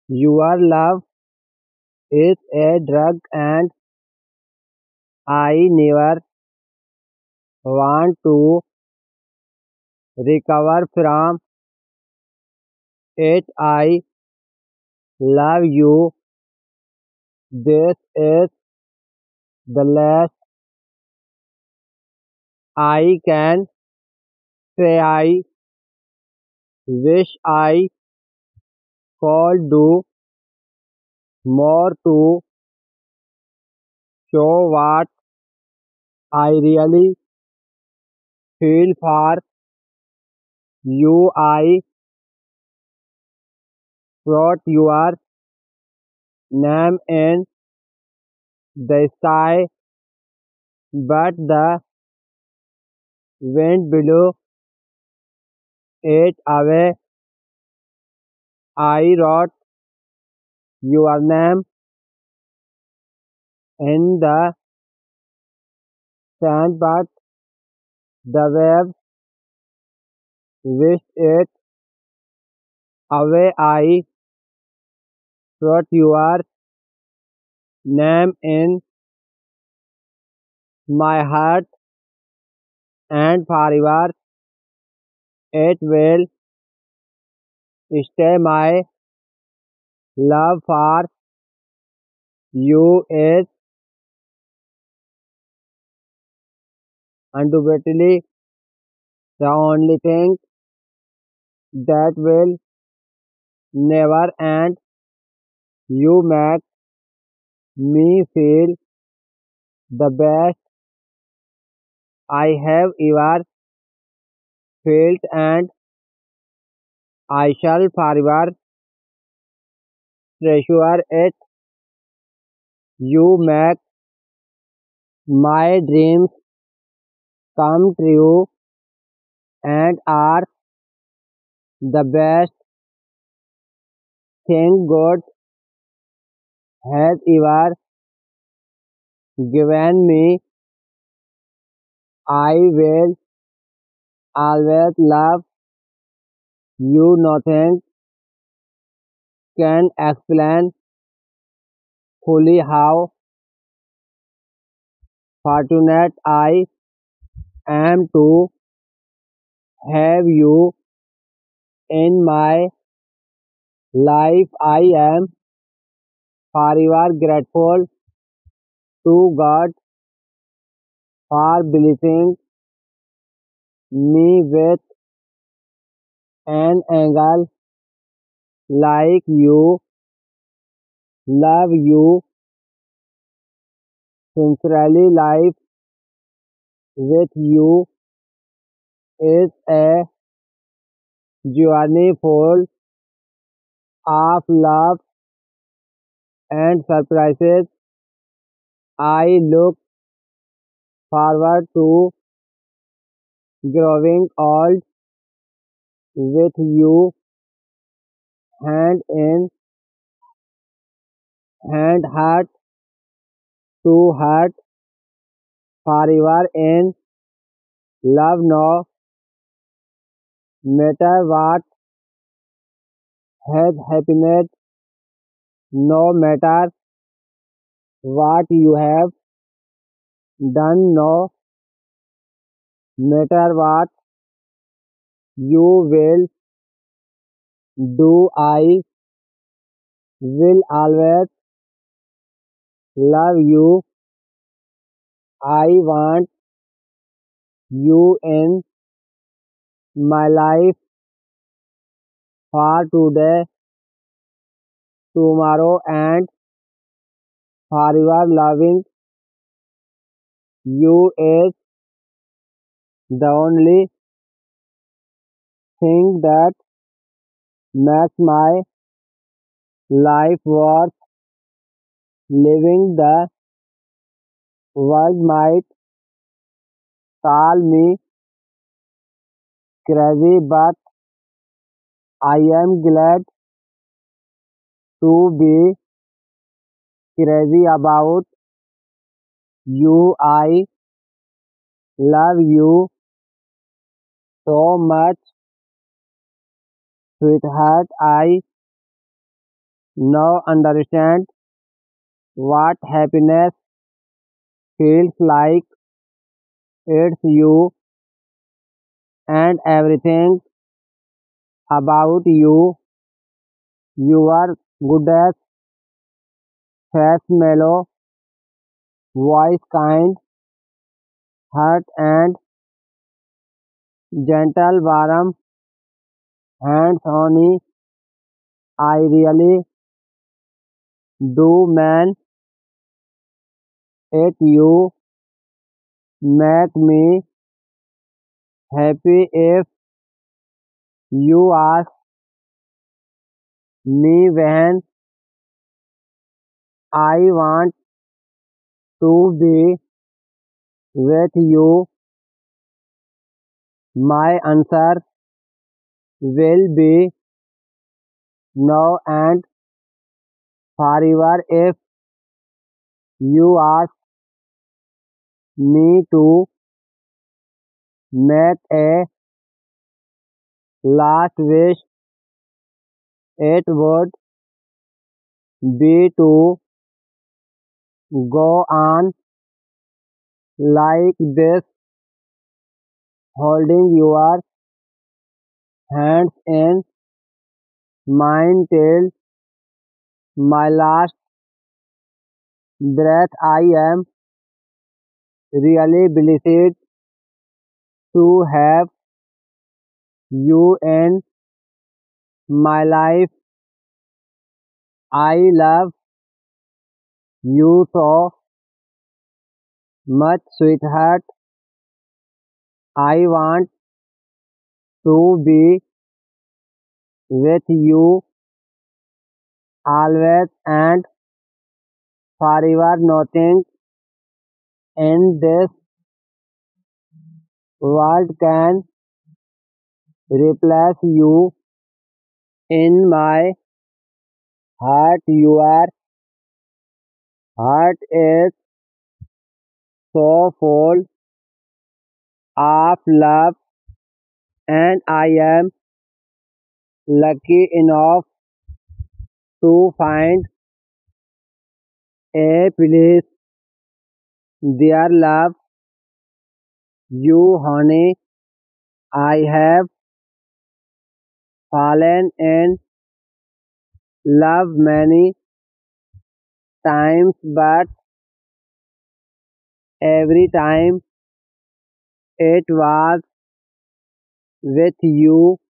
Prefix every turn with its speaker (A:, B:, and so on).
A: Your love is a drug and I never want to recover from it. I love you. This is the last I can say. I wish I could do more to show what I really feel for you. I wrote your name in the sky, but the wind blew it away. I wrote your name in the sand, but the waves wished it away. I wrote your name in my heart, and forever it will stay. My love for you is undoubtedly the only thing that will never end. You make me feel the best I have ever felt, and I shall forever treasure it. You make my dreams come true and are the best thing God has ever given me. I will always love you. Nothing can explain fully how fortunate I am to have you in my life. I am forever grateful to God for blessing me with an angel like you. Love you sincerely. Life with you is a journey full of love and surprises. I look forward to growing old with you, hand in hand, heart to heart, forever in love. No matter what has happened, no matter what you have done, no matter what you will do, I will always love you. I want you in my life for today, tomorrow, and forever. Loving you is the only thing that makes my life worth living. The world might call me crazy, but I am glad to be crazy about you. I love you so much, sweetheart. I Now understand what happiness feels like. It's you and everything about you. Your goodness, face mellow, voice kind, heart and gentle, warm, hands on. I really do man it. You make me happy if you ask me when I want to be with you. My answer will be no and forever if you ask me to make a last wish. It would be to go on like this, holding your hands in mine till my last breath. I am really blessed to have you in my life. I love you so much, sweetheart. I want to be with you always and forever. Nothing in this world can replace you in my heart. Your heart is so full of love, and I am lucky enough to find a place there. Love you, honey. I have fallen in love many times, but every time it was with you.